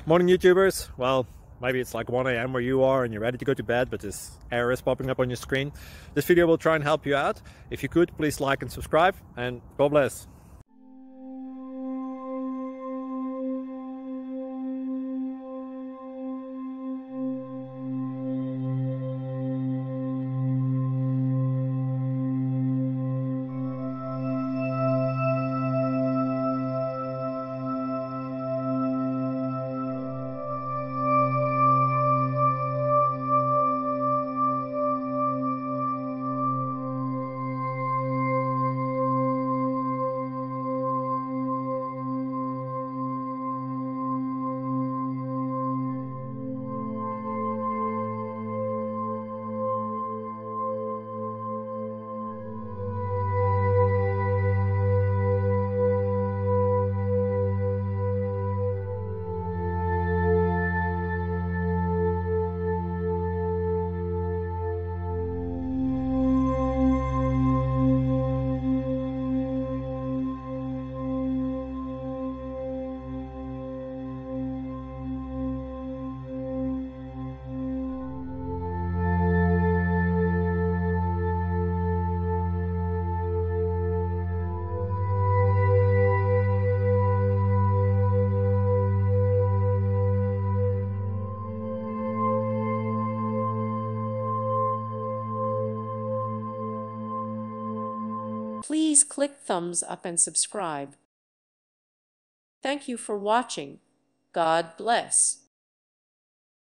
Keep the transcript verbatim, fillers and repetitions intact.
Morning YouTubers. Well, maybe it's like one A M where you are and you're ready to go to bed, but this error is popping up on your screen. This video will try and help you out. If you could, please like and subscribe, and God bless. Please click thumbs up and subscribe. Thank you for watching. God bless.